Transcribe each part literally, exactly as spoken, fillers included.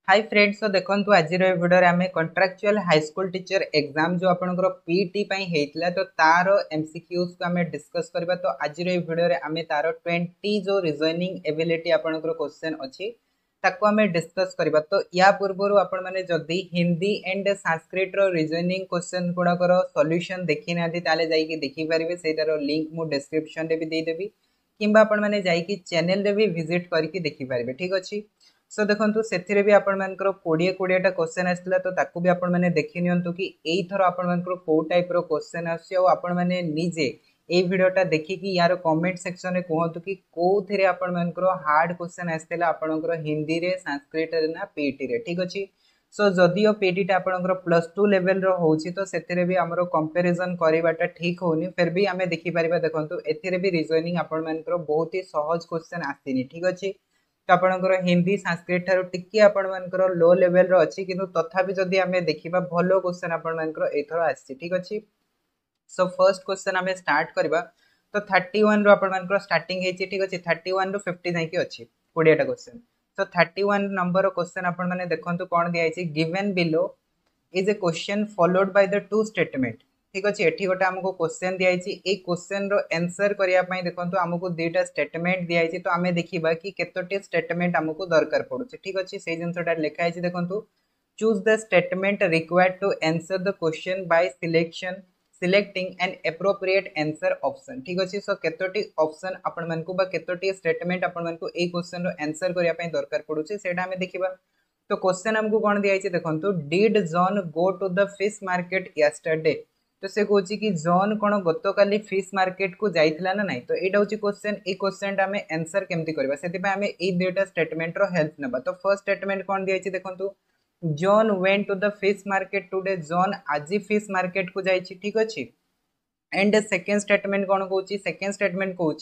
Hi friends, तो देखंतु आज वीडियो रे आमे contractual high school teacher exam जो आपनकर पीटी पई हेतला तो तार एमसीक्यूज को आमे डिस्कस करबा। तो आज वीडियो रे आमे तार बीस जो रीजनिंग एबिलिटी आपनकर क्वेश्चन अछि ताको आमे डिस्कस करबा। तो या पूर्वरु आपण माने जदी हिंदी एंड संस्कृत रो रीजनिंग क्वेश्चन गुडा करो सॉल्यूशन देखि नादी ताले जाई कि देखि परिबे। सेटारो लिंक मु डिस्क्रिप्शन रे भी दे देबी किंबा आपण माने जाई कि चैनल रे भी विजिट करके देखि परिबे। ठीक अछि। सो देखो से भी आपण मानकर कोड़े कोड़ेटा क्वेश्चन आसला तो ताकू भी आपण माने देखि नियंतु कि एई थरो आपण मानकर को टाइप रो क्वेश्चन आसी आ आपण माने निजे ए वीडियोटा देखि कि यार कमेंट सेक्शन रे कहंतु कि कोथिरे आपण मानकर हार्ड क्वेश्चन आस्तेला आपणकर हिंदी रे संस्कृत रे ना पीटी रे। ठीक अछि। सो जदियो पीटी टा आपणकर प्लस टू लेवल रो होउची तो सेथिरे भी हमरो कंपैरिजन करबाटा ठीक होनी। फिर भी हमें देखि परिबा। देखंतु एथिरे भी रीजनिंग आपण मानकर बहुत ही सहज क्वेश्चन आसीनी। ठीक अछि। तो आपणकर हिंदी संस्कृत ठारो टिके आपण मानकर लो लेवल रो अछि किंतु तथापि जदि हमें देखिबा भलो क्वेश्चन आपण मानकर एथरो आसी। ठीक अछि। सो फर्स्ट क्वेश्चन हमें स्टार्ट करबा। तो इकतीस रो आपण मानकर स्टार्टिंग हेची। ठीक अछि। इकतीस रो पचास जाई कि अछि बीस टा क्वेश्चन। सो इकतीस नंबर रो क्वेश्चन आपण माने देखंतु कोन दिया हेची। Given below is a question followed by the two statement. ठीक अछि। एठी गोटा हमको क्वेश्चन दिया हेची। ए क्वेश्चन रो आंसर करिया पई देखंतु हमको दुईटा स्टेटमेंट दिया हेची। तो हमें देखिबा कि केतोटी स्टेटमेंट हमको दरकार पडुची। ठीक अछि। सेही जिंसटा लिखा हेची देखंतु choose the statement required to answer the question by selection selecting an appropriate answer option. ठीक अछि। सो केतोटी ऑप्शन आपण मानकु बा केतोटी स्टेटमेंट आपण मानकु ए क्वेश्चन रो आंसर करिया पई दरकार पडुची सेटा हमें देखिबा। तो क्वेश्चन हमको कौन दिया है देखो did John go to the fish market yesterday. तो से कहूँ कि जॉन कौन गत काली फिश मार्केट को जाइथिला ना नहीं। तो यहाँ हूँ क्वेश्चन ए क्वेश्चन आम आंसर केमती करबा से आम ए दुईटा स्टेटमेंट रो हेल्प नबा। तो फर्स्ट स्टेटमेंट कौन दिया देखो John went to the fish market today. John आज फिश मार्केट को जाइछि। ठीक अछि। एंड सेकेंड स्टेटमेंट कौन कहूँ सेकेंड स्टेटमेंट कहूँ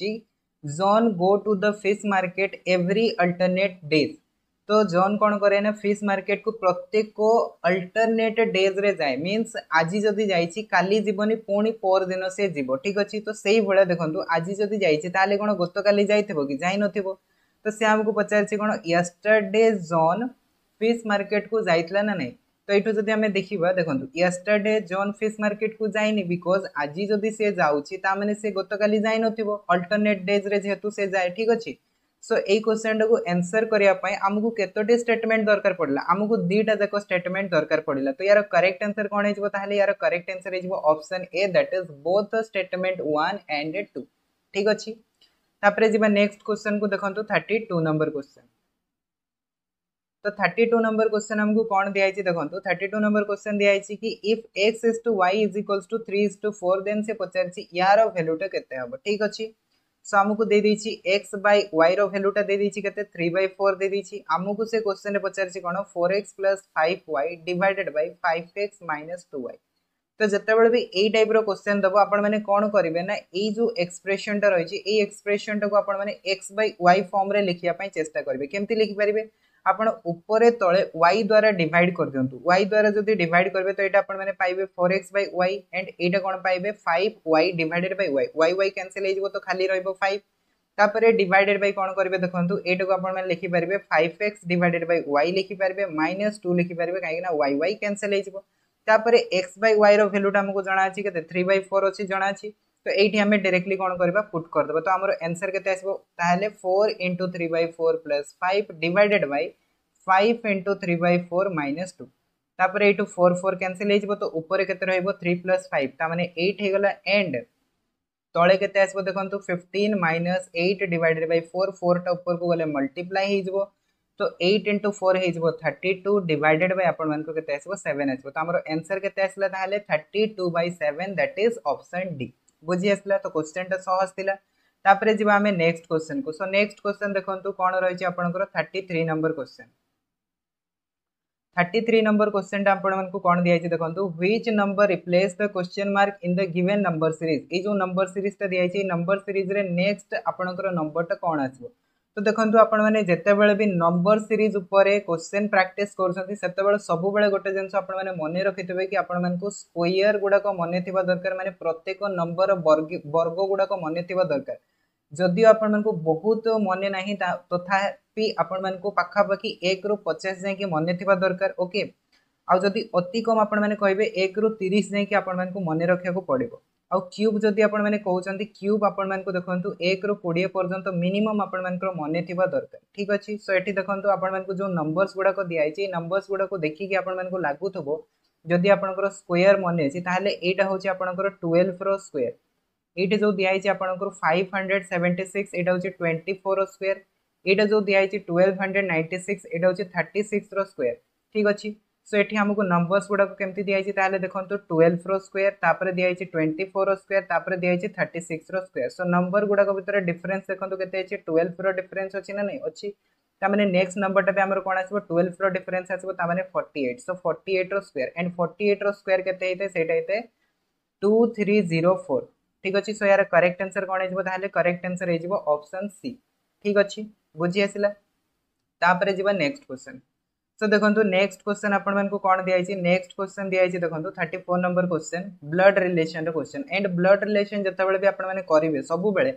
John go to the fish market every alternate days. तो जॉन कौन करे ना फिश मार्केट को प्रत्येक को अल्टरनेट डेज रे जाए मींस आज जदि जाइछि काली जीवनी पुणी पर दिन से जीवो। ठीक अछि। तो सेही भले देखंतु आज जदि जाइछि ताले कोन गत काली जाइथिबो कि जाई नथिबो। तो से हमको पचारछि कोन यस्टरडे जॉन फिश मार्केट को जाइतला ना नहीं। तो एठु जदि हमें देखिबा देखंतु यस्टरडे जॉन फिश मार्केट को जाइनी बिकॉज आज जदि से जाउछि ता माने से गत काली जाई नथिबो अल्टरनेट डेज रे जेतु से जाए। ठीक अछि। सो ए क्वेश्चन को आंसर करिया पई हमकु केतोटी स्टेटमेंट दरकार पड़ला हमकु दीटा जाको स्टेटमेंट दरकार पड़ला। तो यार करेक्ट आंसर कोन हेजबो ताहले यार करेक्ट आंसर हेजबो option A that is both statement one and two. ठीक अछि। तापरे जिबा नेक्स्ट क्वेश्चन को देखंतु बत्तीस नंबर क्वेश्चन। तो बत्तीस नंबर क्वेश्चन हमको कौन दिया है देखो बत्तीस नंबर क्वेश्चन दिया है कि if x is to y is equals to three is to four then से पचारछि यार वैल्यूटा केते हबो। ठीक अछि। सो हमको दे देछि x बाय y रो वैल्यूटा दे देछि केते थ्री बाय फोर दे देछि। हमको से क्वेश्चन रे पचारछि कोन four X plus five Y divided by five X minus two Y. तो जितेबाला भी यही टाइप रो क्वेश्चन दबो आपण माने कोन करिवे ना ए जो एक्सप्रेशन टा रही ए एक्सप्रेशन टा को आपण माने x बाय y फॉर्म रे लिखिया पई चेष्टा करिवे। केमती लिखि परिवे आपण ऊपर तळे y द्वारा डिवाइड कर दियंतु। y द्वारा जदी डिवाइड करबे तो एटा आपण माने पाइबे four X by y and एटा कोन पाइबे five Y divided by y। y y cancel हे जबो तो खाली रहइबो फाइव। तापरे डिवाइडेड बाय कोन करबे देखंतु एटा को आपण माने लिखि परिबे five X divided by y लिखि परिबे माइनस टू लिखि परिबे काहे ना y y कैंसिल हे जबो। तापरे x बाय y रो वैल्यूटा हमको जणा अछि केते थ्री बाय फोर अछि जणा अछि। तो एठी हमें डायरेक्टली कोन करबा पुट कर देबा। तो हमर आंसर केते आसीबो ताहले four into three by four plus five divided by five into three by four minus two. तापरे एठू फोर फोर कैंसिल हे जबो तो ऊपर केते रहइबो थ्री प्लस फाइव ता माने एट हे गला एंड तळे केते आसीबो देखंतु fifteen minus eight divided by four four टा ऊपर को गले मल्टीप्लाई हे जबो। तो एट इंटू फोर हे जबो थर्टी टू डिवाइडेड बाय आपण मान को केते आसीबो सेवन आसीबो। तो हमर आंसर केते आसला ताहले thirty two by seven that is option D. बुझी आसला। तो क्वेश्चन ता सहज थिला। तापरे जिबा हमें नेक्स्ट क्वेश्चन को। सो नेक्स्ट क्वेश्चन देखंतु कोन रहिछि आपनकर thirty three number question. Thirty three number question टा आपण मानकु कोन दिया छि देखंतु which number replace the question mark in the given number series. ए जो नंबर सीरीज ता दिया छि नंबर सीरीज रे नेक्स्ट आपनकर नंबर टा कोन आछबो। तो देखंतु आपण माने जते बेले भी नंबर सीरीज ऊपर क्वेश्चन प्रैक्टिस करछंती सेते बेले सब बेले गोटे जिंस आपण माने मने रखितबे कि आपण मानकु स्क्वायर गुडा को मने थिबा दरकार माने प्रत्येक नंबर वर्ग वर्ग गुडा को मने थिबा दरकार। जदियो आपण मानकु बहुत मने नाही तथा भी आपण मानकु पाखापाखि एक रु पचास जाए मन थिबा दरकार ओके आउ जदि अति कम आपण माने कहबे एक रु तीस जाए आपण मानकु मन रखिया को पड़िबो आउ क्यूब जदि आपण माने कहउचंती क्यूब आपण मानकु देखंतु एक रु बीस पर्यंत मिनिमम आपण मानकर मन थिबा दरकार ठीक अछि सो एठी देखंतु आपण मानकु जो नंबर्स गुडा को दिया आइछि नंबर्स गुडा को देखि कि आपण मानकु लागुथबो जदि आपनकर स्क्वायर मन अछि ताहले एटा होछि आपनकर बारह रो स्क्वायर एटा जो दिया आइछि आपनकर पाँच सौ छिहत्तर एटा होछि चौबीस रो स्क्वायर एटा जो दिया आइछि बारह सौ छियानवे एटा होछि छत्तीस रो स्क्वायर ठीक अछि सो एठी हमकु नंबर्स गुडा को केमति दिया आइछि ताहले देखंतु बारह रो स्क्वायर तापर दिया आइछि चौबीस रो स्क्वायर तापर दिया आइछि छत्तीस रो स्क्वायर सो नंबर गुडा को भीतर डिफरेंस देखंतु केते अछि बारह रो डिफरेंस अछि ना नै अछि तामाने नेक्स्ट नंबर टा पे हमर कोन आसीबो बारह रो डिफरेंस आसीबो तामाने अड़तालीस सो अड़तालीस रो स्क्वायर एंड अड़तालीस रो स्क्वायर केते हेते सेटा हेते दो तीन शून्य चार ठीक अछि सो यार करेक्ट आंसर कोन हेजिबो ताहले करेक्ट आंसर हेजिबो ऑप्शन सी ठीक अछि बुझी आसिला तापरे जिबा नेक्स्ट क्वेश्चन सो देखंतु नेक्स्ट क्वेश्चन आपण मानकु कोन दिया आइछि नेक्स्ट क्वेश्चन दिया आइछि देखंतु चौंतीस नंबर क्वेश्चन ब्लड रिलेशन रो क्वेश्चन एंड ब्लड रिलेशन जता बेले भी आपण माने करिवे सब बेले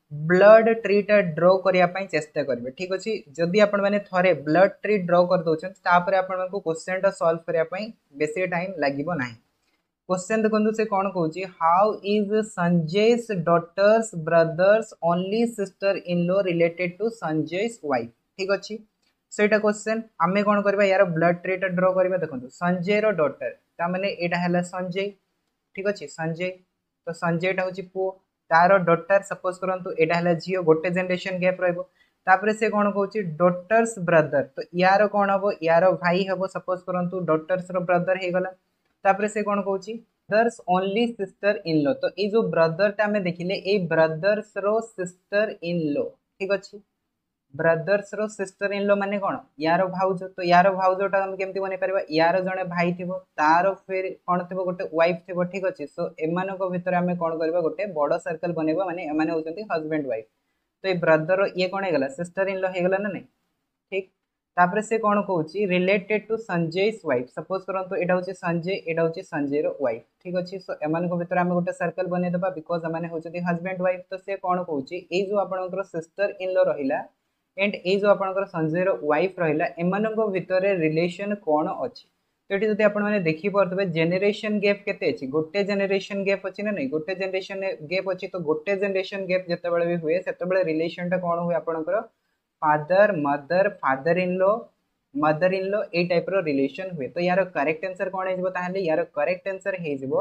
ब्लड ट्री टा ड्रॉ करिया पई चेष्टा करबे ठीक अछि जदि आपण माने थरे ब्लड ट्री ड्रॉ कर दोछन तापरे आपण मानकु क्वेश्चन टा सॉल्व करिया पई बेसी टाइम लागिबो नाही क्वेश्चन देखंतु से कोन कहूची how is Sanjay's daughter's brother's only sister in law related to Sanjay's wife ठीक अछि सेटा क्वेश्चन आमे कोन करबा यार ब्लड ट्री टा ड्रॉ करबा देखंतु संजय रो डॉटर ता माने एटा हला संजय ठीक अछि संजय तो संजय टा होची पो तारो डॉटर सपोज करंतु एटा हला जियो गोटे जनरेशन गैप रहबो तापरे से कोन कहूची डॉटर्स ब्रदर तो यार कोन हबो यार भाई हबो सपोज करंतु डॉटर्स रो ब्रदर हे गला तापरे से कोन कहूची brother's only sister in law तो ए जो ब्रदर टा हमें देखिले ए ब्रदर्स रो सिस्टर इन लॉ ठीक अछि ब्रदर्स रो सिस्टर इन लॉ माने कोन यार भाउज तो यार भाउज टा हम केमति बने परबा यार जने भाई थिबो तारो फिर कोन थिबो गोटे वाइफ थिबो ठीक अछि सो एमानो को भीतर हमें कोन करबा गोटे बडो सर्कल बनेबा माने एमाने होचंती हस्बैंड वाइफ तो ए ब्रदर ये कोन हे गला सिस्टर इन लॉ हे गला ना नहीं ठीक तापरे से कोन कहूची related to Sanjay's wife suppose करंतु एटा होची संजय एटा होची संजय रो वाइफ ठीक अछि सो एमान को भीतर हम गोटे सर्कल बने देबा बिकॉज़ एमाने होचती हस्बैंड वाइफ तो से कोन कहूची ए जो आपनकर सिस्टर इन लॉ रहिला एंड ए जो आपनकर संजय रो वाइफ रहिला एमान को भीतर रिलेशन कोन अछि तो एटी जदि आपण माने देखि परतबे जनरेशन गैप केते अछि गोटे जनरेशन गैप अछि ना नै गोटे जनरेशन गैप अछि तो गोटे जनरेशन गैप जते बेले भी हुए सेते बेले रिलेशन टा कोन हुए आपनकर father mother father in law mother in law ए टाइप रो रिलेशन हुए तो यार करेक्ट आंसर कोन हेजिबो ताहले यार करेक्ट आंसर हेजिबो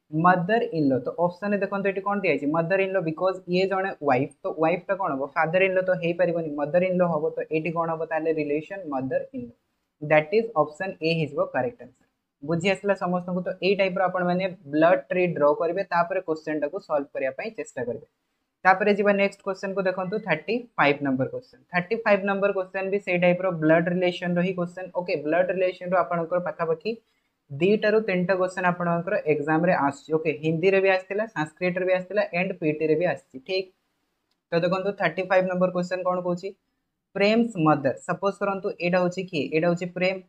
मदर इन लॉ तो ऑप्शन देखंतु एटी कोन दिया छि मदर इन लॉ बिकॉज़ ये जणे वाइफ तो वाइफ टा कोन हो फादर इन लॉ तो हेई परिबोनी मदर इन लॉ होबो तो एटी कोन होबो ताहले relation mother in law that is option A हेजिबो करेक्ट आंसर बुझी आसला समस्त को तो ए टाइप रो आपण माने ब्लड ट्री ड्रॉ करबे तापर क्वेश्चन टा को सॉल्व करिया पई चेष्टा करबे तापरे जीवा नेक्स्ट क्वेश्चन को देखंतु पैंतीस नंबर क्वेश्चन पैंतीस नंबर क्वेश्चन भी से टाइप रो ब्लड रिलेशन रो ही क्वेश्चन ओके ब्लड रिलेशन रो आपनकर पाखापाखि दीटा रु तीनटा क्वेश्चन आपनकर एग्जाम रे आछि ओके हिंदी रे भी आस्थिला संस्कृत रे भी आस्थिला एंड पीटी रे भी आछि ठीक तो देखंतु पैंतीस नंबर क्वेश्चन कोन कहूची प्रेम्स मदर सपोज करंतु एडा होची की एडा होची प्रेम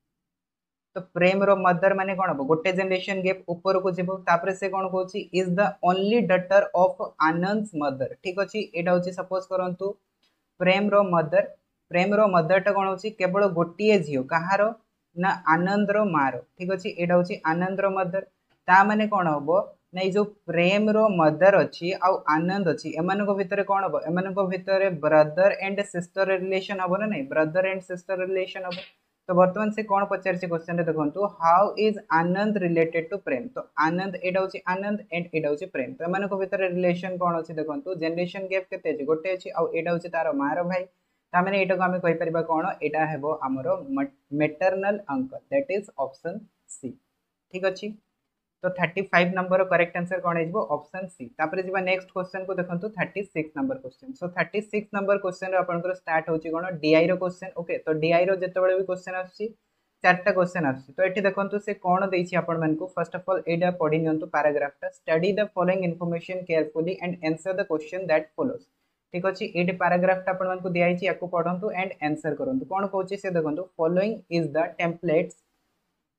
तो प्रेम रो मदर माने कोन हो गोटे जनरेशन गैप ऊपर को जेबो तापरे से कोन कहूची is the only daughter of Anand's mother ठीक अछि एटा होची सपोज करंतु प्रेम रो मदर प्रेम रो मदर टा कोन होची केवल गोटिए झियो कहारो ना आनंद रो मारो ठीक अछि एटा होची आनंद रो मदर ता माने कोन होबो नै जो प्रेम रो मदर अछि आ आनंद अछि एमान को भितरे कोन होबो एमान को भितरे ब्रदर एंड सिस्टर रिलेशन होबो ना नै ब्रदर एंड सिस्टर रिलेशन होबो तो वर्तमान से कौन पचार से क्वेश्चन रे देखंतु how is Anand related to Prem तो आनंद एडा होची आनंद एंड एडा होची प्रेम तो एमान को भीतर रिलेशन कोन होची देखंतु जनरेशन गैप केते अछि गोटे अछि आ एडा होची तारो मार भाई ता माने एटा को हम कहि परिबा कोन एटा हेबो हमरो maternal uncle that is option C ठीक अछि तो पैंतीस नंबर करेक्ट आंसर कोन हेजबो ऑप्शन सी तापरे जीवा नेक्स्ट क्वेश्चन को देखंतु छत्तीस नंबर क्वेश्चन सो छत्तीस नंबर क्वेश्चन रे आपनकर स्टार्ट होची कोन डीआई रो क्वेश्चन ओके तो डीआई रो जते बेले भी क्वेश्चन आछि चारटा क्वेश्चन आछि तो एठी देखंतु से कोन देछि आपन मन को फर्स्ट ऑफ ऑल एडा पढि नियंतु पैराग्राफ ता study the following information carefully and answer the question that follows ठीक अछि एडी पैराग्राफ ता आपन मन को दियाई छि याको पढंतु एंड आंसर करंतु कोन कहूची से देखंतु following is the templates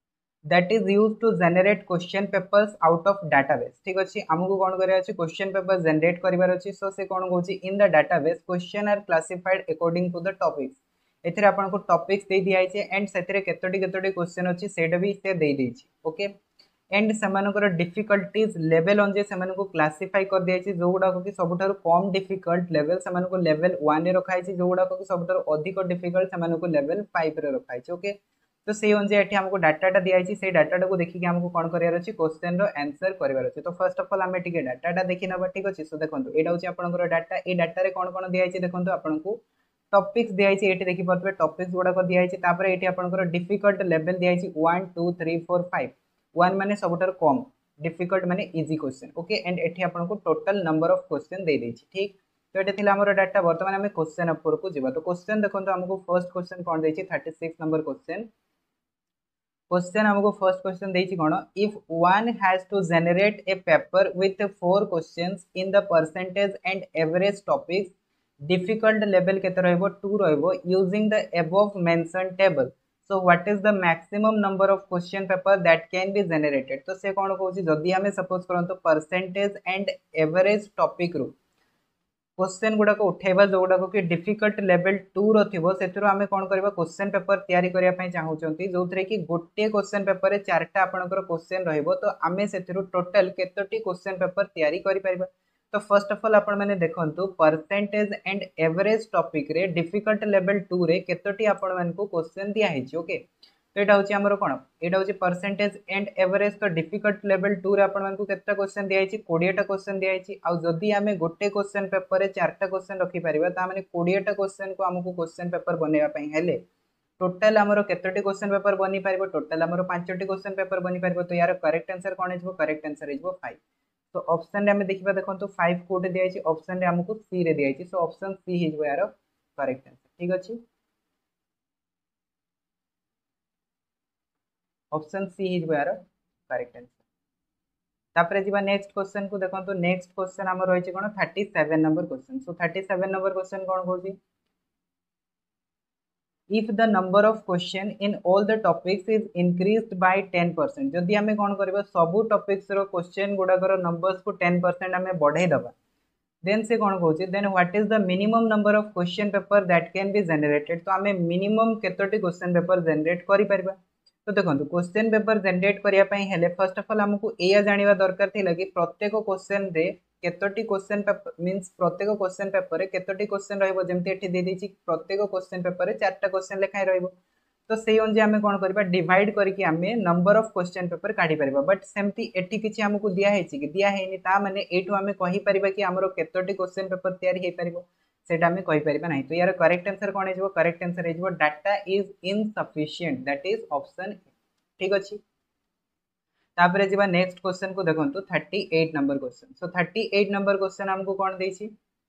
that is use to generate question papers out of database. ठीक अच्छे आमको कौन करार अच्छे क्वेश्चन पेपर जेनेरेट करार अच्छे। सो से कौन कौन in the database question are classified according to the topics. एथिरे आपनको टॉपिक्स दे दिया है एंड सेथिरे केतोटी केतोटी क्वेश्चन अछि सेटा भी से दे देछि। ओके एंड सेमानकर डिफिकल्टीज लेवल अनुसार से क्लासीफाई कर दिया जो गुड़ाक कि सबुठ कम डिफिकल्ट लेवल से लेवल वन रखाई जो गुड़ाक कि सबुठ अधिक डिफिकल्ट से लेवल फाइव रखाई। ओके तो से अनुसार ये आमको डाटाटा दिखाई से डाटा को देखिए आमको कौन करार अच्छे क्वेश्चन आंसर करार अच्छे। तो फर्स्ट अफ ऑल आम टे डाटा देखी ना ठीक अच्छे। सो देखो यहाँ हूँ आपंकर डाटा ये डाटा कौन कौन दिखाई देखो आपको टॉपिक्स दिखाई ये देखी पारे टॉपिक्स गुड़ाक दिखाई ये आपंकर डिफिकल्ट लेवल दिखाई one two three four five one माने सबुठार कम डिफिकल्ट माने इजी क्वेश्चन। ओके एंड एठी आपनको टोटल नंबर ऑफ क्वेश्चन दे देछि। ठीक तो एटा थिला हमर डाटा वर्तमान हमें क्वेश्चन ऊपर को जिबा। तो क्वेश्चन देखंतु हमको फर्स्ट क्वेश्चन कोन देछि thirty six number question. Question हमको फर्स्ट क्वेश्चन देछि कोन if one has to generate a paper with four questions in the percentage and average topics difficult level केते रहबो टू रहबो using the above mention table. So what is the maximum number of question paper that can be generated. तो से कौन कहूँ जदि आम सपोज करंतु परसेंटेज एंड एवरेज टॉपिक रू क्वेश्चन गुड़ाक उठेबा जो गुड़ाक कि डिफिकल्ट लेवल टू रो से आम कौन करबा क्वेश्चन पेपर तैयारी करने चाहूँगी जो थे कि गोटे क्वेश्चन पेपर चार्टा आपंकर क्वेश्चन रहिबो। तो आम से टोटल केतोटी क्वेश्चन पेपर तैयारी करि परिबा। तो फर्स्ट ऑफ ऑल आपण मैंने देखंतु परसेंटेज एंड एवरेज टॉपिक रे डिफिकल्ट लेवल टू रे केतोटी आपण मानकु क्वेश्चन दिया हेछि। ओके तो यहाँ हूँ आमर कौन यहाँ हूँ परसेंटेज एंड एवरेज। तो डिफिकल्ट लेवल टू रे आपण मानकु केतटा क्वेश्चन दिया हेछि ट्वेंटी टा क्वेश्चन दिया हेछि। आ जदि आमे गोटे क्वेश्चन पेपर रे चारटा क्वेश्चन रखि परिबा ता माने ट्वेंटी टा क्वेश्चन को हमकु क्वेश्चन पेपर बनेबा पई हेले टोटल आमर केतोटी क्वेश्चन पेपर बनी पारिबो टोटल आमर पांचटी क्वेश्चन पेपर बनी पारिबो। तो यार करेक्ट आंसर कौन हेजिबो करेक्ट आंसर हेजिबो फाइव। तो ऑप्शन रे हमें देखिबा देखंतु फाइव कोड दिया हेछि ऑप्शन रे हमकु सी रे दिया हेछि। सो ऑप्शन सी हेजिबो यार करेक्ट आंसर। ठीक अछि ऑप्शन सी हेजिबो यार करेक्ट आंसर। तापर जी नेक्स्ट क्वेश्चन को देखो नेक्स्ट क्वेश्चन आम रही कौन thirty seven number question. So thirty seven number question कौन कहूँ if the number of question in all the topics is increased by ten percent. जदि आम कौन करबा सबू टॉपिक्स रो क्वेश्चन गुड़ाकर नंबर्स को टेन परसेंट आम बढ़ाई दबा देन से कौन कहूँ then what is the minimum number of question paper that can be generated. तो आम मिनिमम केतोटी क्वेश्चन पेपर जनरेट करि परिबा। तो देखो क्वेश्चन पेपर जनरेट करने फर्स्ट अफ ऑल आमको यह जानवा दरकार थी कि प्रत्येक क्वेश्चन रे केतोटी क्वेश्चन पेपर मीन्स प्रत्येक क्वेश्चन पेपर रे केतोटी क्वेश्चन रहिबो जेमति एठी दे देछि प्रत्येक क्वेश्चन पेपर रे चारटा क्वेश्चन लेखाय रहिबो। तो सेही अनुसार आमे कोन करबा डिवाइड करके आमे नंबर ऑफ क्वेश्चन पेपर काढी परिबा। बट सेमति एठी किछि हमको दिया हेछि कि दिया हेनी ता माने एठो आमे कहि परिबा कि हमरो केतोटी क्वेश्चन पेपर तयारी हे परिबो सेटा आमे कहि परिबा नाही। तो यार करेक्ट आंसर कोन हेजबो करेक्ट आंसर हेजबो data is insufficient that is option. ठीक अच्छे तापर जी नेक्स्ट क्वेश्चन को देखो thirty eight number question. So thirty eight number question हमको कौन देछि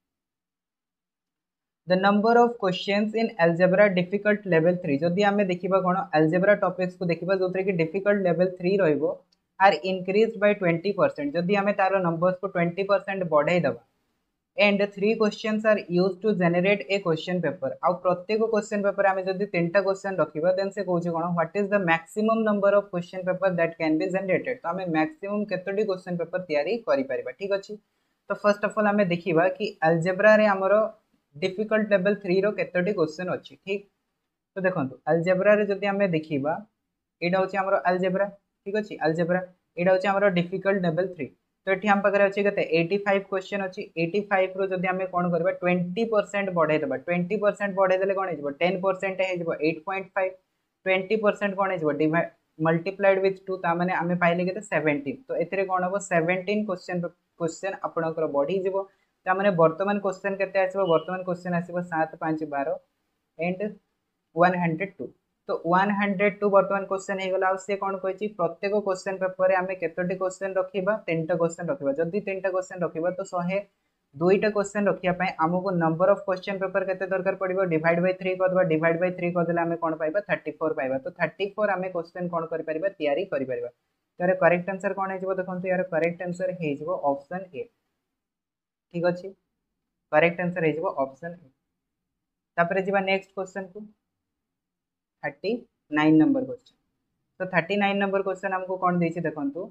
the number of questions in algebra difficult level three. जदि आम देखा कौन अलजेब्रा टॉपिक्स को देखा जो कि डिफिकल्ट लेवल थ्री रहिबो are increase by twenty percent. जदि आम तार नंबर्स को ट्वेंटी परसेंट बढ़ाई दबा and three questions are use to generate a question paper. आउ प्रत्येक क्वेश्चन पेपर आम जब तीन टा क्वेश्चन रखा देन से कहूँ कौन what is the maximum number of question paper that can be generated. तो आम मैक्सिमम केतोटी क्वेश्चन पेपर तैयारी करि परिबा। ठीक अच्छे तो फर्स्ट ऑफ ऑल आम देखा कि अलजेब्रा रे हमर डिफिकल्ट लेवल थ्री रो केतोटी क्वेश्चन अच्छी। ठीक तो देखो अलजेब्रा रे जदि आम देखा यहाँ हूँ आम अलजेब्रा। ठीक अच्छे अलजेब्रा यहाँ हूँ आम डिफिकल्ट लेवल थ्री। तो ये आम पाखे अच्छे के एटी फाइव क्वेश्चन अच्छी एटी फाइव रो जदि आम कौन करबा ट्वेंटी परसेंट बढ़ाई देबा ट्वेंटी परसेंट बढ़ाई देले कौन हो टेन परसेंट हो eight point five twenty percent कौन हो डिवाइड मल्टीप्लाइड विथ टू ताने आम पाइले के सेवेन्टीन। तो ये कौन हम सेवेन्टीन क्वेश्चन क्वेश्चन आपंकर बढ़ी जीवो ताने वर्तमान क्वेश्चन केते आसीबो वर्तमान क्वेश्चन आसीबो सात पाँच बारह एंड वन हंड्रेड टू। तो वन हंड्रेड टू बर्तमान क्वेश्चन हो गला से कौन कही प्रत्येक क्वेश्चन पेपर में आम केतोटी क्वेश्चन रखा तीन टा क्वेश्चन रखा जदि तीन टा क्वेश्चन रखा तो शहे दुईटा क्वेश्चन रखापी आमको नंबर ऑफ क्वेश्चन पेपर केते दरकार पड़ो डिवाइड बाय थ्री करदे डिवाइड बाय थ्री करदे आम कौन पाइबा थर्टी फोर पाइबा। तो थर्टी फोर आम क्वेश्चन कौन कर तैयारी कर यार करेक्ट आंसर कौन हो देखो यार करेक्ट आंसर हो ऑप्शन ए। ठीक अच्छे करेक्ट आंसर हो ऑप्शन ए। तापर जी नेक्स्ट क्वेश्चन को थर्टी नाइन नंबर क्वेश्चन। तो थर्टी नाइन नंबर क्वेश्चन हमको कौन देछि देखंतु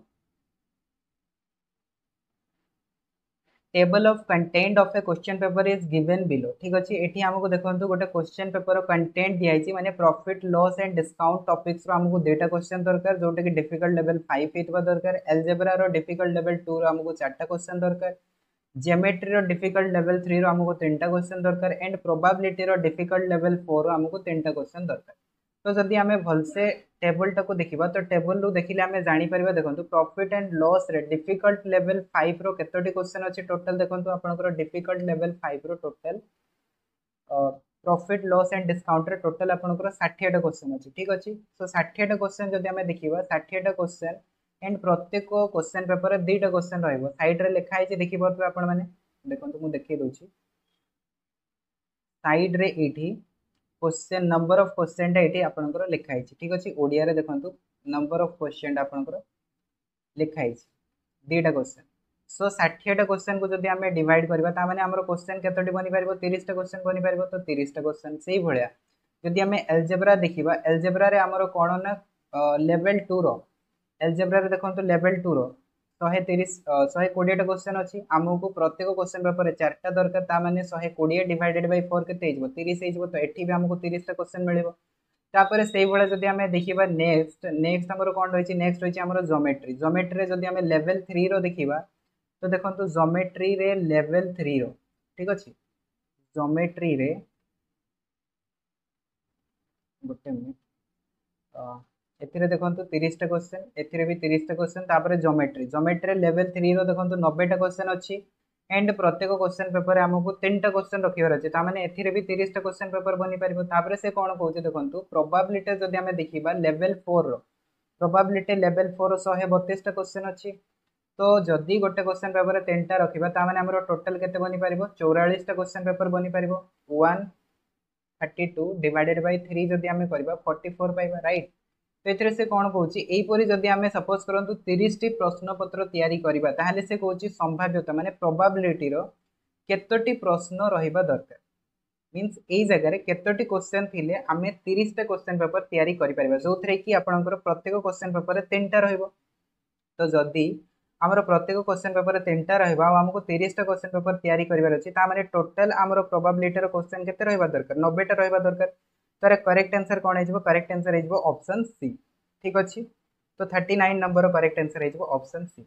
table of content of a question paper is given below ठीक अछि एठी हमको देखंतु गोटे क्वेश्चन पेपर कंटेंट दिया छि माने profit loss and discount topics रो हमको डेटा क्वेश्चन दरकार जोटे कि डिफिकल्ट लेवल फाइव हेतबा दरकार अलजेब्रा रो डिफिकल्ट लेवल टू रो हमको चारटा क्वेश्चन दरकार ज्योमेट्री रो डिफिकल्ट लेवल थ्री रो हमको तीनटा क्वेश्चन दरकार एंड प्रोबेबिलिटी रो डिफिकल्ट लेवल फोर रो हमको तीनटा क्वेश्चन दरकार तो जदि आमे भलसे टेबल टाको देखिबा तो टेबल रो देखिले आमे जानि परिबा देखंतु प्रॉफिट एंड लॉस रे डिफिकल्ट लेवल फाइव रो केतोटी क्वेश्चन अछि टोटल देखंतु आपनकर डिफिकल्ट लेवल फाइव रो total profit loss and discount रे टोटल आपनकर साठ टा क्वेश्चन अछि ठीक अछि सो साठ टा क्वेश्चन जदि आमे देखिबा साठ टा क्वेश्चन एंड प्रत्येक क्वेश्चन पेपर रे दुईटा क्वेश्चन रहइबो साइड रे लिखा है जे देखि परबे आपण माने देखंतु मु देखि दोछि साइड रे एठी क्वेश्चन नंबर ऑफ क्वेश्चन एटी आपनकर लिखा है ठीक अछि ओडिया रे देखंतु नंबर ऑफ क्वेश्चन आपनकर लिखा है दुईटा क्वेश्चन सो साठ टा क्वेश्चन को जदि आमे डिवाइड करबा ता माने हमर क्वेश्चन केतोटी बनि परबो तीस टा क्वेश्चन बनि परबो तो तीस टा क्वेश्चन सेही भलिया जदि आमे अलजेब्रा देखिबा अलजेब्रा रे हमर कोन ना लेवल टू रो अलजेब्रा रे देखंतु लेवल टू रो one thirty one twenty टा क्वेश्चन अछि हमहु प्रत्येक क्वेश्चन पेपर रे चारटा दरकार ता माने one twenty divided by four केते हिजबो तीस हिजबो तो एठी भी हमहु तीस टा क्वेश्चन मिलिबो तापर सेही भले जदि हमें देखिबा नेक्स्ट नेक्स्ट हमर कोन रहिछि नेक्स्ट रहिछि हमर ज्योमेट्री ज्योमेट्री रे जदि हमें लेवल थ्री रो देखिबा तो देखंतु ज्योमेट्री रे लेवल थ्री रो ठीक अछि ज्योमेट्री रे गोटे मिनिट अ एथिरे देखंतु तीस टा क्वेश्चन एथिरे भी तीस टा क्वेश्चन तापर ज्योमेट्री ज्योमेट्री लेवल थ्री रो देखंतु नब्बे टा क्वेश्चन अछि एंड प्रत्येक क्वेश्चन पेपर हमको तीन टा क्वेश्चन रखिबार अछि ता माने एथिरे भी तीस टा क्वेश्चन पेपर बनि परिबो तापर से कोन कहउचे देखंतु प्रोबेबिलिटी जदि हमें देखिबा लेवल फोर रो प्रोबेबिलिटी लेवल फोर रो one thirty-two टा क्वेश्चन अछि तो जदि गोटे क्वेश्चन पेपर रे तीन टा रखिबा ता माने हमरो टोटल केते बनि परिबो चौवालीस टा क्वेश्चन पेपर बनि परिबो one thirty-two divided by three जदि हमें करबा forty-four पाइबा राइट तो एथिरे से कोन कहउची एई परी जदि हमें सपोज करंतु तीस टी प्रश्न पत्र तयारी करबा ताहाले से कहउची संभाव्यता माने प्रोबेबिलिटी रो केतोटी प्रश्न रहिबा दरकार मींस एई जगह रे केतोटी क्वेश्चन थिले हमें तीस टा क्वेश्चन पेपर तयारी करि परबा जोथरे कि आपनकर प्रत्येक क्वेश्चन पेपर रे तीन टा रहइबो तो जदि हमर प्रत्येक क्वेश्चन पेपर रे तीन टा रहइबा आ हमको तीस टा क्वेश्चन पेपर तयारी करबार अछि ता माने टोटल हमर प्रोबेबिलिटी रो क्वेश्चन केते रहइबा दरकार नब्बे टा रहइबा दरकार तर करेक्ट आंसर कोन हेजबो करेक्ट आंसर हेजबो ऑप्शन सी ठीक अछि तो thirty nine number correct answer हेजबो ऑप्शन सी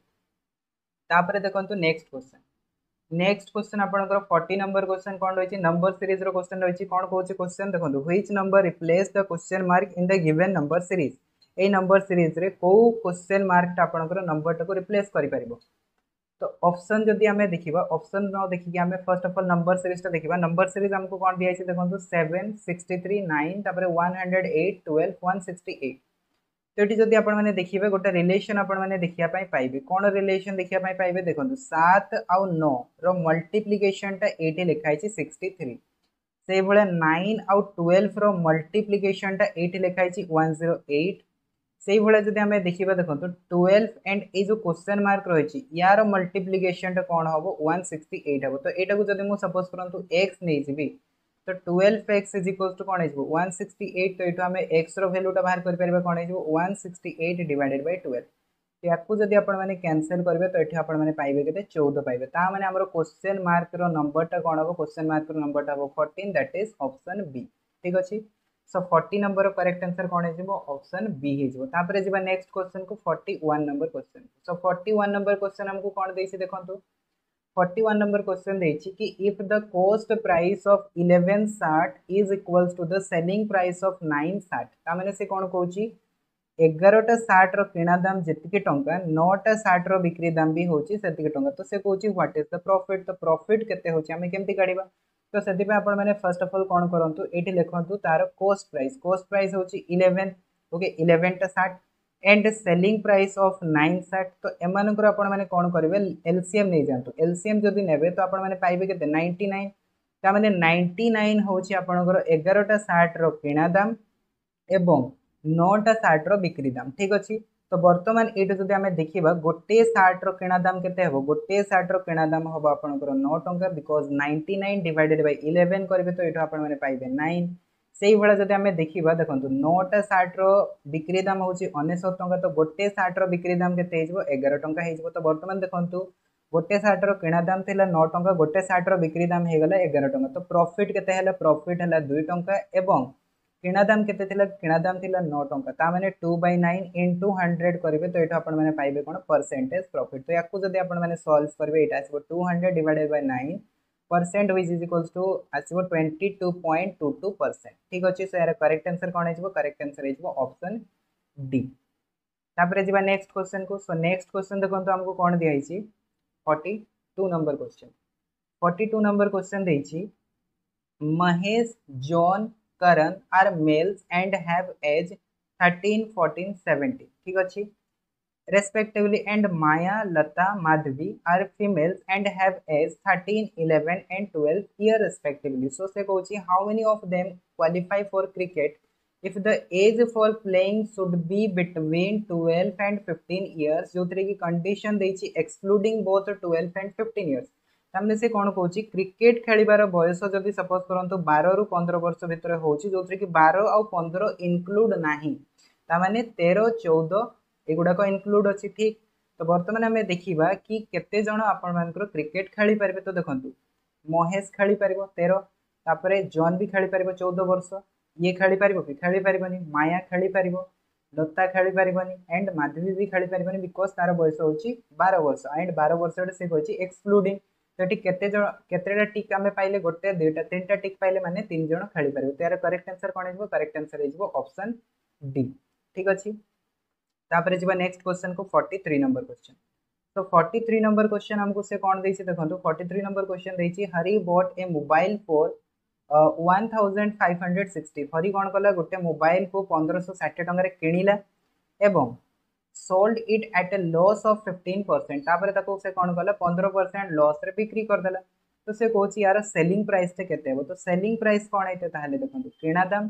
तापर देखंतु नेक्स्ट क्वेश्चन नेक्स्ट क्वेश्चन आपनकर फोर्टी नंबर क्वेश्चन कोन रहिछि नंबर सीरीज रो क्वेश्चन रहिछि कोन कहउछि क्वेश्चन देखंतु which number replace the question mark in the given number series a number series रे को क्वेश्चन मार्क आपनकर नंबर टाको रिप्लेस करि परिबो तो ऑप्शन जदि हमें देखिबा ऑप्शन न देखि कि हमें first of all number series ता देखिबा नंबर सीरीज हमको कोन दिया छै देखंतु seven sixty-three nine तापर one oh eight twelve one sixty-eight तो एटी जदि आपण माने देखिबे गोटे रिलेशन आपण माने देखिया पई पाइबे कोन रिलेशन देखिया पई पाइबे देखंतु सात आ नौ रो मल्टीप्लिकेशन ता एटी लिखा है sixty-three से भले nine आ twelve रो मल्टीप्लिकेशन ता एटी लिखा है one oh eight से भले जदि हमें देखिबा देखंतु twelve एंड ए जो क्वेश्चन मार्क रहिछि यार मल्टीप्लिकेशन ता कोन हबो one sixty-eight हबो तो एटा को जदि मु सपोज करंतु x नै जिबी तो twelve x is equal to कोन हेजबो one sixty-eight तो एटो हमें x रो वैल्यू ता बाहर कर परबा कोन हेजबो one sixty-eight divided by twelve तो याकू जदि आपण माने कैंसिल करबे तो एठी आपण माने पाइबे केते चौदह पाइबे ता माने हमरो क्वेश्चन मार्क रो नंबर ता कोन हबो क्वेश्चन मार्क रो नंबर ता हबो fourteen that is option B ठीक अछि so forty number correct answer कोन हेजबो ऑप्शन बी हेजबो तापर जेबा नेक्स्ट क्वेश्चन को forty-one number question so forty-one number question हमको कोन देछि देखंतु forty-one नंबर क्वेश्चन देछि कि if the cost price of eleven shirt is equals to the selling price of nine shirt ता माने से कोन कहउची eleven टा शार्ट रो किना दाम जेतिके टंका nine टा शार्ट रो बिक्री दाम भी होची सेतिके टंका तो से कहउची व्हाट इज द प्रॉफिट तो प्रॉफिट केते होची हमें केमति काढिबा तो सेति पे आपण माने फर्स्ट ऑफ ऑल कोन करंतु एठी लेखंतु तार कॉस्ट प्राइस कॉस्ट प्राइस होची eleven ओके eleven टा shirt and selling price of nine shirt तो एमानकर आपण माने कोन करिवे एलसीएम नै जानतु एलसीएम जदि नेबे तो आपण माने पाइबे केते ninety-nine ता माने ninety-nine होची आपनकर eleven टा शार्ट रो किना दाम एवं nine टा शार्ट रो बिक्री दाम ठीक अछि तो वर्तमान एटा जदि हमें देखिबा गोटे शार्ट रो किना दाम केते हबो गोटे शार्ट रो किना दाम हबो आपनकर nine टंका because ninety-nine divided by eleven करबे तो एटा आपण माने पाइबे nine से ही भाया जब आम देखा देखो नौटा सार्टर बिक्री दाम हूँ अनेशत टंका तो गोटे सार्टर बिक्री दाम के एगार टंका हो तो बर्तमान देखो गोटे सार्टर किणा दाम थी नौ टंका गोटे सार्टर बिक्री दाम हो गला एगार टंका तो प्रॉफिट के प्रॉफिट है दुई टंका एवं किणा दाम के किणा दाम थी नौ टंका ता मैंने two by nine into hundred करेंगे तो ये आपने पाइबे कौन परसेंटेज प्रॉफिट तो या जब सॉल्व करेंगे ये आसो two hundred divided by nine percent which is equals to आसो twenty two point two two percent ठीक अच्छे सो यार करेक्ट आंसर कौन हो करेक्ट आंसर हो ऑप्शन डी तापर जी नेक्स्ट क्वेश्चन को सो नेक्स्ट क्वेश्चन देखो आमको कौन दिखाई forty two number question forty two number question देती Mahesh John Karan are males and have age thirteen fourteen seventeen ठीक अच्छे respectively and Maya, Lata, Madhvi are females and have age thirteen, eleven and twelve year respectively. So say coach how many of them qualify for cricket if the age for playing should be between twelve and fifteen years जो थी कि condition देछि excluding both twelve and fifteen years तामने से कौन कहूँ cricket खेलिबार बयस जदि suppose करंतु बारह रु पंद्रह वर्ष भितर होछि जो थी कि बारह आउ पंद्रह इनक्लूड नाही तामाने तेरह चौदह एगुड़ाक इनक्लूड अच्छी ठीक तो बर्तमान आम देखा कि केते जन आपण क्रिकेट खेली पारे तो देखो महेश खेली पार तेरह तापर जॉन भी खेली पार चौदह वर्ष ये खेली पार कि खेली पारनी माया खेली पार लता खेली पारनी एंड माधवी भी खेली पारनी बिकज तार बयस हूँ बारह वर्ष एंड बारह वर्ष से कही एक्सक्लूडिंग तो ये केते जन केतेटा टिक आम पाइले गोटे दुईटा तीन टा टिक पाइले माने तीन जन खेली पारे तो यार करेक्ट आंसर कौन हो करेक्ट आंसर हो ऑप्शन डी ठीक अच्छे तापर जी नेक्स्ट क्वेश्चन को फोर्टी थ्री नंबर क्वेश्चन तो फोर्टी थ्री नंबर क्वेश्चन हमको से कौन देछि देखो फोर्टी थ्री नंबर क्वेश्चन देछि Hari bought a mobile for one thousand five hundred sixty Hari कौन कला गोटे मोबाइल को पंद्रह सौ षाठी टंका किणिला एवं sold it at a loss of fifteen percent तापर ताको से कौन कला पंद्रह परसेंट लॉस रे बिक्री करदेला तो से कहूँ यार सेलिंग प्राइस टे केते हो तो सेलिंग प्राइस कौन है ताहले देखो किणा दाम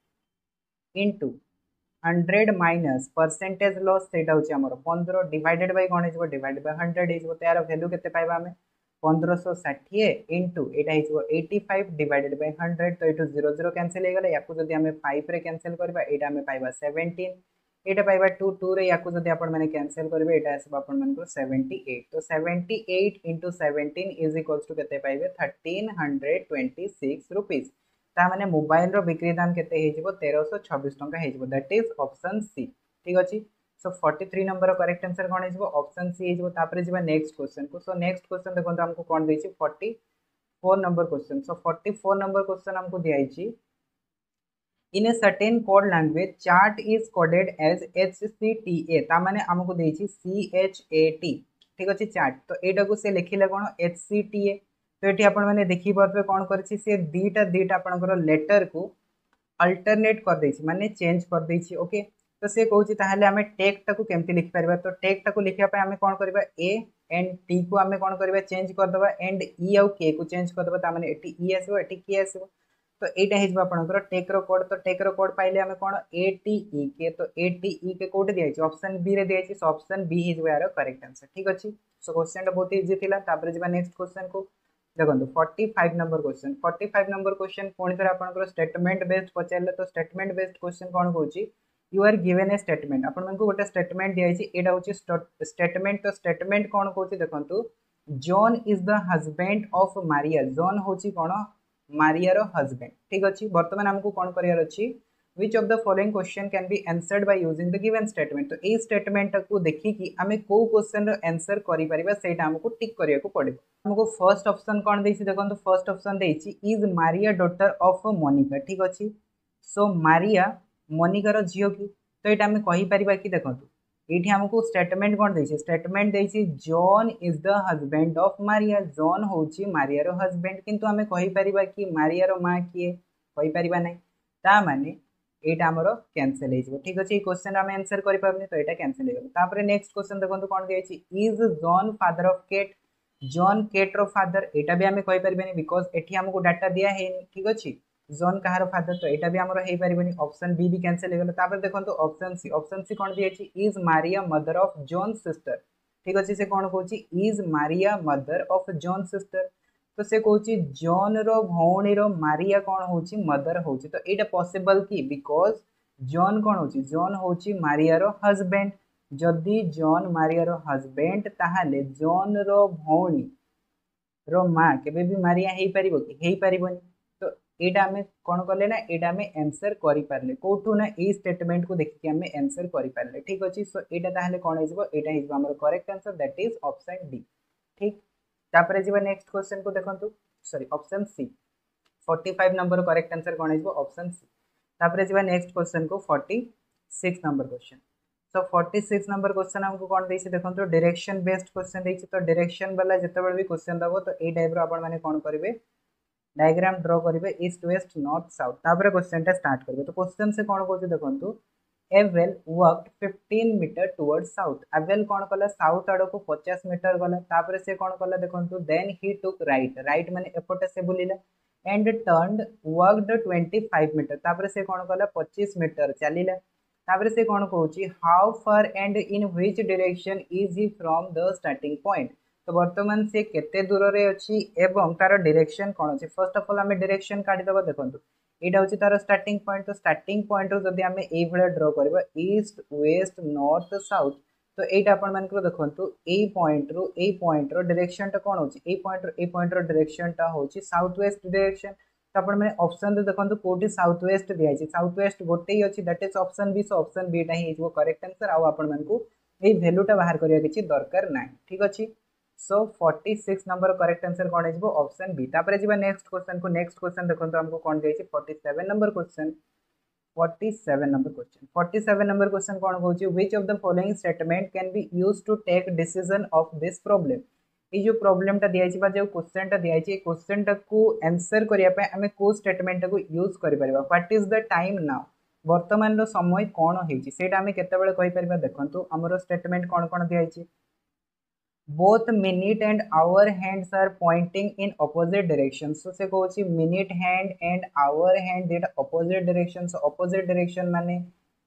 into hundred minus percentage loss से पंद्रह डिवाइडेड बाय कौन हो डिवाइडेड बाय हंड्रेड हो यार वैल्यू के पाइबा आम पंद्रह सौ षाठी इंटू यहाँ eighty five divided by hundred तो ये जीरो जीरो कैंसिल हो गला या जब आम फाइव रे कैंसिल करबा एटा आम पाइबा सेवेंटीन एटा पाइबा टू टू रे या जब आपण मैंने कैंसिल करेंगे यहाँ आसो आपण सेवेंटी एट तो seventy eight into seventeen is equals to के पाइबे thirteen hundred twenty six rupees ताने मोबाइल रो बिक्री दाम केते हेजिबो तेरह सौ छब्बीस टंका हेजिबो दैट इज ऑप्शन सी ठीक अछि so forty three number correct answer कोन हेजिबो ऑप्शन सी हेजिबो तापर जिबा नेक्स्ट क्वेश्चन को सो नेक्स्ट क्वेश्चन देखो हमको कोन देछि forty four number question so forty four number question हमको दियाइछि in a certain code language chart is coded as HCTA ता माने हमको देछि सीएचएटी ठीक अछि चार्ट तो एटा को से लिखिला कोन एचसीटीए तो ये आप देखिए कौन कर दीटा दीटा आपंकर लेटर को अल्टरनेट कर दे माने चेंज कर दे ओके तो सी कौन ताहले आम टेक्टा को केमती लिखिपर तो टेक्टा को लिखापी आम कौन करवा ए एंड टी को आम कौन करवा चेंज करदे एंड ई आउ के को चेंज करदे ताने एटी ई आसो एटी के आसो तो यहाँ हो आपंकर टेक्र कोड तो टेक्र कोड पाइले आम कौन ए टी ई के तो ए टी ई के कोड दिखाई ऑप्शन बी रे दिखाई सो ऑप्शन बी हो यार करेक्ट आंसर ठीक अच्छे सो क्वेश्चन बहुत इजी था जी नेक्स्ट क्वेश्चन को देखो forty five number question forty five number question पुणी थे आप स्टेटमेंट बेस्ड पचारे तो स्टेटमेंट बेस्ड क्वेश्चन कौन कौन you are given a statement आपको गोटे स्टेटमेंट दिखाई यहाँ हूँ स्टेटमेंट तो स्टेटमेंट कौन कौन देखो John is the husband of Maria John हूँ कौन मारियार हजबैंड ठीक अच्छे बर्तमान आमको कौन करार अच्छी which of the following question can be answered by using the given statement तो ये स्टेटमेंट को देखिकी आम कौ क्वेश्चन आंसर करें आमको टिक करिया को पड़े हमको फर्स्ट ऑप्शन कौन देछि देखो फर्स्ट ऑप्शन देछि is Maria daughter of Monica ठीक अच्छे सो मारिया मोनिकार झील की तो ये आम कहीपर कि देखो ये आमको स्टेटमेंट कौन देछि स्टेटमेंट देछि John is the husband of Maria John हूँ मारियार हजबैंड किंतु आम कहीपर कि मारियार माँ किए कहीपर ना ता माने यहाँ आमर कैंसिल हो ठीक अच्छे क्वेश्चन आम आंसर करें तो यहाँ कैंसिल हो नेक्स्ट क्वेश्चन देखो कौन दिखाई is John father of Kate John केट्र फादर यहाँ भी आम कहीपर बिकज ये आमको डाटा दिया है ठीक अच्छे जॉन कहार फादर तो यहाँ भी आमर हो पारे ऑप्शन बी भी कैंसिल हो गला देखो ऑप्शन सी ऑप्शन सी कौन दिखाई is Maria mother of John sister ठीक अच्छे से कौन कौन is Maria mother of John sister तो से कहूँ जॉन रो भौणी रो मारिया कौन होची मदर होची तो एटा पॉसिबल की बिकॉज जॉन कौन होची जॉन होची मारिया रो हस्बैंड जदि जॉन मारिया रो हस्बैंड ताहाले जॉन रो भौणी रो माँ केबे भी मारिया हेई परिबो कि हेई परिबोनी तो एटा हमें कौन कले ना एटा हमें आंसर करि पारले कोठू ना ए स्टेटमेंट को देखि हमें आंसर करि पारले ठीक अछि सो एटा ताहाले कोन हेजबो एटा हेजबो हमर correct answer that is option D ठीक तापरे जीवा नेक्स्ट क्वेश्चन को देखंतु सॉरी ऑप्शन सी पैंतालीस नंबर करेक्ट आंसर कोन हेजबो ऑप्शन सी तापरे जीवा नेक्स्ट क्वेश्चन को छियालीस नंबर क्वेश्चन तो छियालीस नंबर क्वेश्चन हमको कौन देछि देखंतु डायरेक्शन बेस्ड क्वेश्चन देछि तो डायरेक्शन वाला जतबे भी क्वेश्चन दबो तो ए टाइप रो आपण माने कोन करिवे डायग्राम ड्रा करिवे ईस्ट वेस्ट नॉर्थ साउथ तापरे क्वेश्चन टा स्टार्ट करबे तो क्वेश्चन से कोन कहू देखंतु Abel walked fifteen metre towards south Abel कोन कला साउथ आड़ को पचास मीटर गला तापरे से कोन कला देखंतु then he took right right माने एपटे से बुलिला एंड टर्न्ड वर्कड पच्चीस मीटर तापरे से कोन कला पच्चीस मीटर चलिला तापरे से कोन कहूची how far and in which direction is he from the starting point तो वर्तमान से केते दूर रे अछि एवं तार डायरेक्शन कोन अछि फर्स्ट ऑफ ऑल हमें डायरेक्शन काढी दबा देखंतु एटा होची तार स्टार्टिंग पॉइंट तो स्टार्टिंग पॉइंट रो जदी हमें एई भले ड्रा करबा ईस्ट वेस्ट नॉर्थ साउथ तो एटा आपण मान को देखंतु एई पॉइंट रो एई पॉइंट रो डायरेक्शन टा कोन होची एई पॉइंट रो एई पॉइंट रो डायरेक्शन टा होची साउथ वेस्ट डायरेक्शन तो आपण माने ऑप्शन दे देखंतु कोठी साउथ वेस्ट दिया छै साउथ वेस्ट गोटे ही अछि that is option B so option B टा ही इज वो करेक्ट आंसर आ आपण मान को एई वैल्यू टा बाहर करिया किछि दरकार नै ठीक अछि सो छियालीस नंबर करेक्ट आंसर कोन हिजबो ऑप्शन बी तापरे जीवा नेक्स्ट क्वेश्चन को नेक्स्ट क्वेश्चन देखंतु हमको कोन देछि सैंतालीस नंबर क्वेश्चन सैंतालीस नंबर क्वेश्चन सैंतालीस नंबर क्वेश्चन कोन कहउछि which of the following statement can be used to take decision of this problem ये जो प्रॉब्लम टा दिया बा जो क्वेश्चन टा दिया क्वेश्चन टा को आंसर करिया पे हमें को स्टेटमेंट को यूज करि परबा what is the time now वर्तमान रो समय कोन हेछि सेटा हमें केते बेले कहि परबा देखंतु हमरो स्टेटमेंट कोन कोन दिया छि both minute and hour hands are pointing in opposite directions so से कहउछि minute hand and hour hand देटा opposite direction so opposite direction माने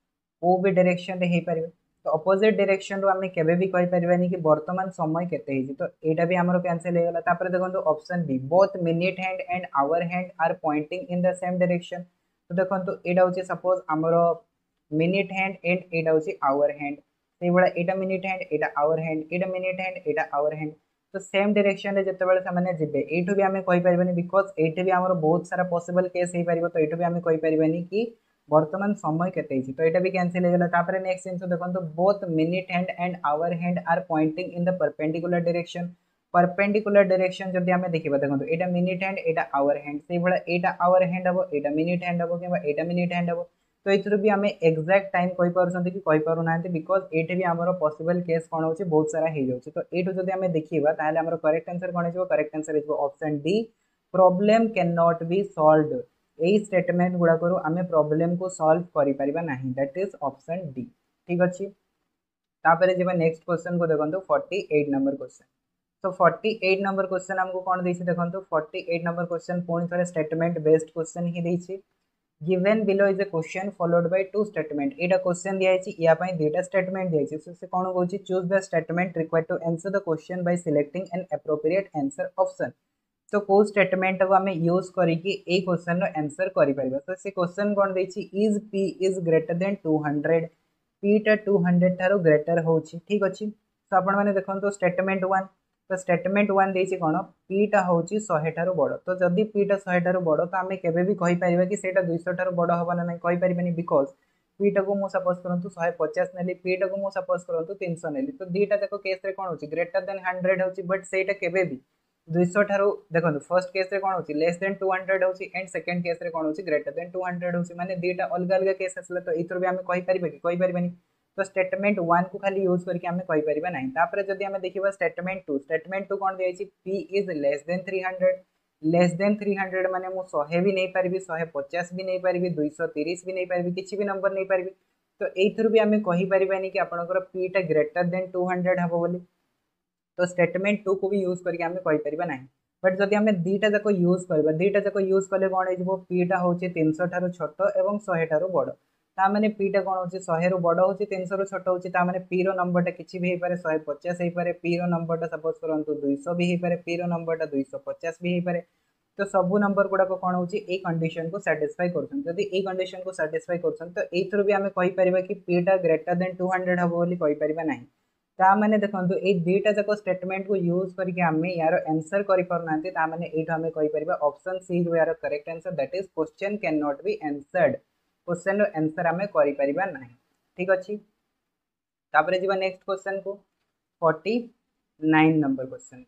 ओ भी डायरेक्शन रे हे परिबे तो opposite direction रो हमें केबे भी कहि परिबानी कि वर्तमान समय केते हेछि तो एटा भी हमरो कैंसिल हे गेला तापर देखंतु option B both minute hand and hour hand are pointing in the same direction तो देखंतु एटा होछि सपोज हमरो minute hand and एटा होछि hour hand से बड़ा एटा मिनिट हैंड एटा आवर हैंड एटा मिनिट हैंड एटा आवर हैंड तो सेम डायरेक्शन रे जते बेले सामान्य जिबे एठो भी हमें कहि परबेनी बिकॉज़ एठे भी हमर बहुत सारा पॉसिबल केस हे परबो तो एठो भी हमें कहि परबेनी कि वर्तमान समय केते हिची तो एटा भी कैंसिल हे गेला तापरे नेक्स्ट जिंस देखंतु both minute hand and hour hand are pointing in the perpendicular direction perpendicular direction जदी हमें देखिबा देखंतु एटा मिनिट हैंड एटा आवर हैंड से बड़ा एटा आवर हैंड हबो एटा मिनिट हैंड हबो किबा एटा मिनिट हैंड हबो तो एथरो भी हमें एग्जैक्ट टाइम कहि परछंती कि कहि पारु नांती बिकॉज़ एठे भी हमरो पॉसिबल केस कोन होची बहुत सारा हे जाउची तो एठो जदी हमें देखिबा ताले हमरो करेक्ट आंसर कोन हेजो करेक्ट आंसर हेजो option D problem can not be solved एई स्टेटमेंट गुडा करू हमें प्रॉब्लम को सॉल्व करि परिबा नाही दैट इज ऑप्शन डी ठीक अछि तापरे जेबा नेक्स्ट क्वेश्चन को देखंतु अड़तालीस नंबर क्वेश्चन तो अड़तालीस नंबर क्वेश्चन हमको कोन देछि देखंतु अड़तालीस नंबर क्वेश्चन पूर्ण थोड़े स्टेटमेंट बेस्ड क्वेश्चन ही देछि given below is a question followed by two statement एटा क्वेश्चन दिया है या पई डेटा स्टेटमेंट दिया है सो से कोन कहउची choose the statement required to answer the question by selecting an appropriate answer option तो को स्टेटमेंट को हमें यूज करी कि ए क्वेश्चन रो आंसर करि परबा तो से क्वेश्चन कोन देछि is p is greater than two hundred p टा टू हंड्रेड थारो ग्रेटर होछि ठीक अछि तो आपण माने देखंतो स्टेटमेंट वन तो स्टेटमेंट वन देछि कोन p टा होछि सौ ठारो बड़ तो जदी p टा सौ ठारो बड़ तो हमें केबे भी कहि परिबा कि सेटा दो सौ ठारो बड़ होबा ना नहीं कहि परिबेनी बिकॉज़ p टा को मु सपोज करंतु एक सौ पचास नेली p टा को मु सपोज करंतु तीन सौ नेली तो दीटा देखो केस रे कोन होछि ग्रेटर देन हंड्रेड होछि बट सेटा केबे भी दो सौ ठारो देखंतु फर्स्ट केस रे कोन होछि लेस देन टू हंड्रेड होछि एंड सेकंड केस रे कोन होछि ग्रेटर देन टू हंड्रेड होछि माने दीटा अलग अलग केस असले तो इथरो भी हमें कहि परिबे कि कहि परिबेनी तो स्टेटमेंट वन को खाली यूज करके हमें कहि परिबा नहीं तापरे जदी हमें देखिबा स्टेटमेंट टू स्टेटमेंट टू कोन देछि p is less than three hundred less than three hundred माने मु सौ भी नहीं परबी एक सौ पचास भी नहीं परबी दो सौ तीस भी नहीं परबी किछि भी नंबर नहीं परबी तो एथुर भी हमें कहि परिबानी कि आपनकर p टा ग्रेटर देन टू हंड्रेड हबो बोली तो स्टेटमेंट टू को भी यूज करके हमें कहि परिबा नहीं बट जदी हमें दीटा जाको यूज करबा दीटा जाको यूज करले कोन हेजबो p टा होचे तीन सौ ठारो छोटो एवं सौ ठारो बड़ ताने पीटा कौन हो सौ रु बड़ हो तीन सौ रु छोट हो पी रो नंबरटा किसी भी पारे शहे पचास हो पारे पी रो नंबरटा सपोज करूँ दुईश भी हो पारे पी रो नंबरटा दुईश पचास भी हो पारे तो सब नंबर गुड़ाक कौन हो कंडीशन को साटिस्फाई कर कंडीशन को साटिस्फाई कर तो ये भी आम कहीपर कि पीटा ग्रेटर देन टू हंड्रेड हम बोली कहीपर ना ताने देखो ये दुईटा जाक स्टेटमेंट को यूज करके आम यार आंसर करना मैंने ये कहीपर ऑप्शन सी जो यार correct answer that is question can not be answered question answer आम करें ना ठीक अच्छे तापर जी नेक्स्ट क्वेश्चन को फोर्टी नाइन नंबर क्वेश्चन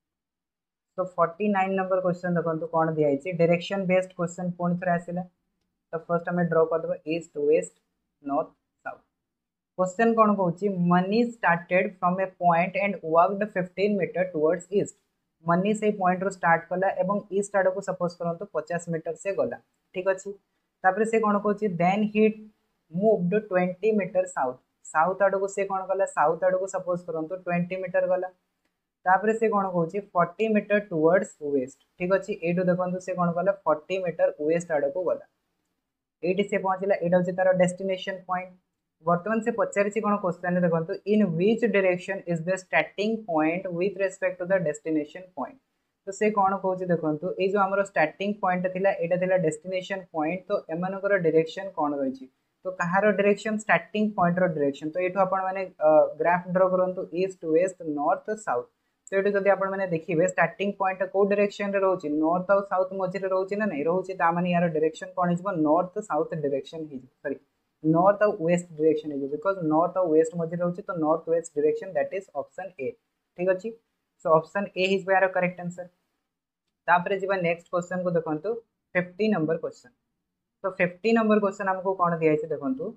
तो फोर्टी नाइन नंबर क्वेश्चन देखो कौन दिखाई डायरेक्शन बेस्ड क्वेश्चन पुणी थे आसला तो फर्स्ट आम ड्र करदे east west north south question कौन कौन Mani started from A point and walked fifteen metre towards east Mani से पॉइंट रू स्टार्ट कला एवं ईस्ट आड़ को सपोज करूँ पचास मीटर से गला ठीक अच्छे तापर से कौन कौन then he moved twenty metre south south आड़ को से कौन कला साउथ आड़ को सपोज करूँ ट्वेंटी मीटर गला तापर से कौन कौन फोर्टी मीटर टुवर्ड्स वेस्ट ठीक अच्छे ये देखो से कौन कला फोर्टी मीटर वेस्ट आड़ को गला ये से पहुँचला यहाँ हूँ तार डेस्टिनेशन पॉइंट बर्तमान से पचारि कौन क्वेश्चन देखो in which direction is the starting point with respect to the destination point तो से कौन कौन देखो ये जो आम स्टार्टिंग पॉइंट थिला एटा थिला डेस्टिनेशन पॉइंट तो एमानकर डायरेक्शन कौन रही तो कहार डायरेक्शन स्टार्टिंग पॉइंट रो डायरेक्शन तो ये आपण मैंने ग्राफ ड्र करूँ ईस्ट वेस्ट नॉर्थ साउथ तो ये जब आप देखिए स्टार्टिंग पॉइंट कौ डायरेक्शन रोचे नॉर्थ आउ साउथ मझे रोचे ना नहीं रोचे ताने यार डायरेक्शन कौन हो north south direction sorry north आउ वेस्ट डायरेक्शन हो बिकॉज नॉर्थ आउ वेस्ट मझे रोचे तो north west direction that is option A ठीक अच्छे सो ऑप्शन ए इज यार करेक्ट आंसर तापर जी नेक्स्ट क्वेश्चन को देखो फिफ्टी नंबर क्वेश्चन तो फिफ्टी नंबर क्वेश्चन हमको कौन दिखाई देखो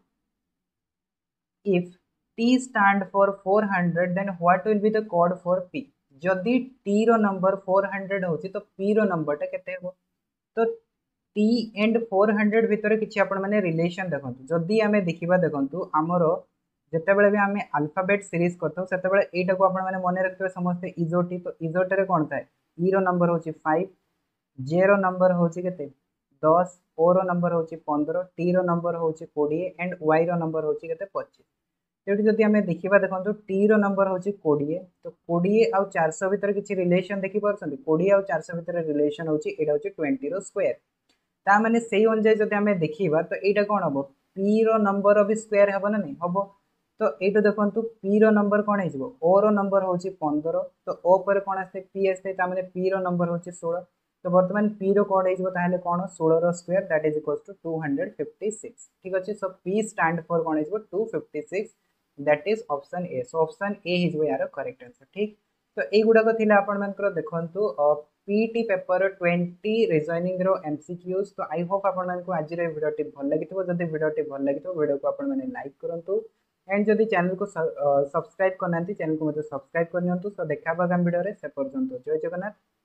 if T stand for four hundred then what will be the code for P जदि टी रो नंबर फोर हंड्रेड होची तो पी रो नंबरटा केते हो तो टी एंड फोर हंड्रेड भितर किसी आपण माने रिलेशन देखो जदि आम देखा देखो आमर जितेबाला भी आम अल्फाबेट सीरीज करते से यटा को आप मन रखिए समस्ते इजोटी तो इजोटे कौन थाए ई रो नंबर हूँ फाइव जे रो नंबर हूँ के दस ओ रो नंबर हूँ पंद्रह टी रो नंबर हूँ कोड़े एंड वाई रो नंबर हूँ के पच्चीस तो जब आम देखा देखो टी रो नंबर हूँ कोड़े तो कोड़े आउ चार सौ भितर किसी रिलेशन देखिए कोड़े आउ चार सौ भितर रिलेशन हूँ यहाँ हूँ ट्वेंटी रो स्क्वायर ता मैंने से अनुजाई जब आम देखा तो यहाँ कौन हम पी रो नंबर भी स्क्वायर हम ना नहीं हम तो ये देखो पी रो नंबर कौन हो ओ रो नंबर हूँ पंद्रह तो ओ पर कौन आसते पी आसते मैंने पी रो नंबर हूँ सोलह तो बर्तमान पी रो कौन हो कौन सोलह रो square that is equal to two hundred fifty six ठीक अच्छे सो पी स्टैंड फॉर कौन हो two fifty six that is option A so option A हो यार करेक्ट आंसर ठीक तो ये गुड़ाक थी आपर देखो पीटी पेपर ट्वेंटी रिजनिंग रो एमसीक्यूज तो आई होप आपण मानक आज भिडियोटी भल लगी जब भिडियोटी भल लगी भिडियो को आपण मैंने लाइक करूँ एंड जदि चैनल को सब्सक्राइब करना चैनल को मतलब सब्सक्राइब करनी तो देखा आगामी भिडियो से पर्यंत जय जगन्नाथ।